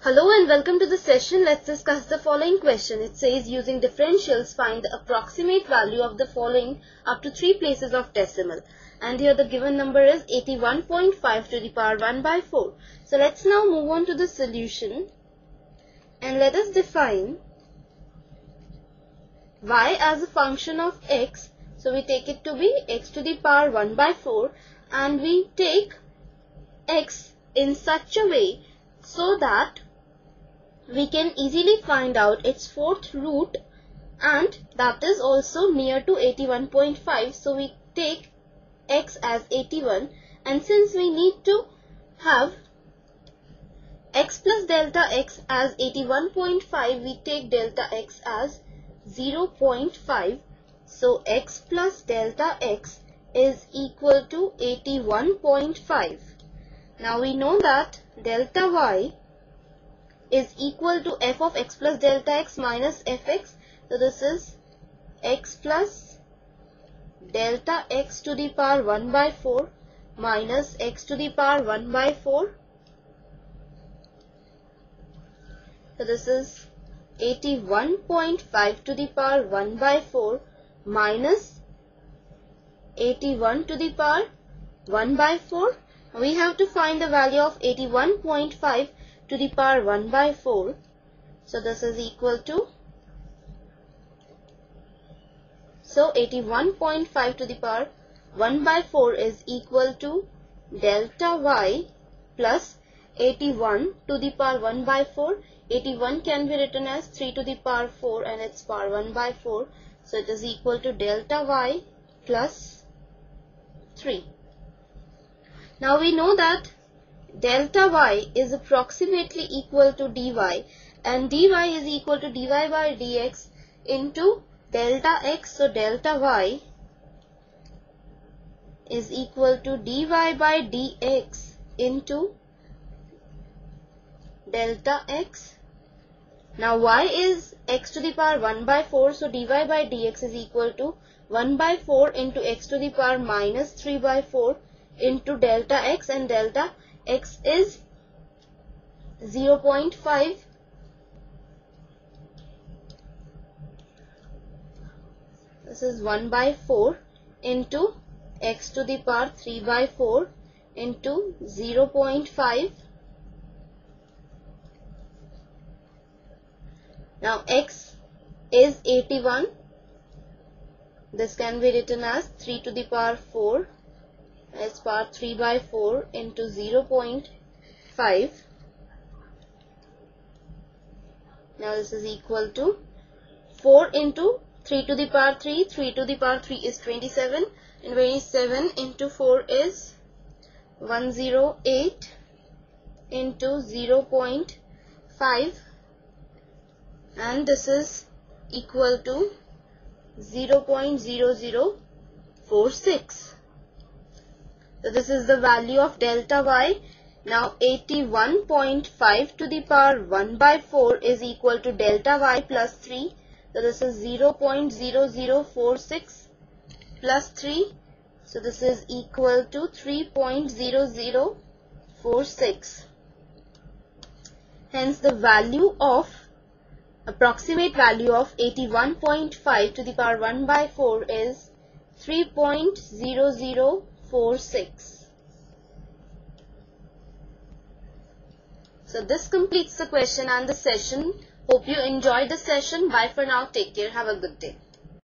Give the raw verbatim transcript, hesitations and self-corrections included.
Hello and welcome to the session. Let's discuss the following question. It says using differentials find the approximate value of the following up to three places of decimal. And here the given number is eighty-one point five to the power one by four. So let's now move on to the solution and let us define y as a function of x. So we take it to be x to the power one by four and we take x in such a way so that we can easily find out its fourth root, and that is also near to eighty-one point five. So we take x as eighty-one, and since we need to have x plus delta x as eighty-one point five, we take delta x as zero point five. So x plus delta x is equal to eighty-one point five. Now we know that delta y is equal to f of x plus delta x minus fx. So this is x plus delta x to the power one by four minus x to the power one by four. So this is eighty-one point five to the power one by four minus eighty-one to the power one by four. We have to find the value of eighty-one point five to the power one by four. So this is equal to, so eighty-one point five to the power one by four is equal to delta y plus eighty-one to the power one by four. eighty-one can be written as three to the power four and its power one by four. So it is equal to delta y plus three. Now we know that delta y is approximately equal to dy, and dy is equal to dy by dx into delta x. So delta y is equal to dy by dx into delta x. Now y is x to the power one by four, so dy by dx is equal to one by four into x to the power minus three by four into delta x, and delta x is zero point five. This is one by four into x to the power three by four into zero point five. Now x is eighty-one. This can be written as three to the power four as power three by four into zero point five. Now this is equal to four into three to the power three. three to the power three is twenty-seven, and twenty-seven into four is one hundred eight into zero point five, and this is equal to zero point zero zero four six. So this is the value of delta y. Now eighty-one point five to the power one by four is equal to delta y plus three. So this is zero point zero zero four six plus three. So this is equal to three point zero zero four six. Hence the value of, approximate value of eighty-one point five to the power one by four is three point zero zero four six. So this completes the question and the session. Hope you enjoyed the session. Bye for now. Take care. Have a good day.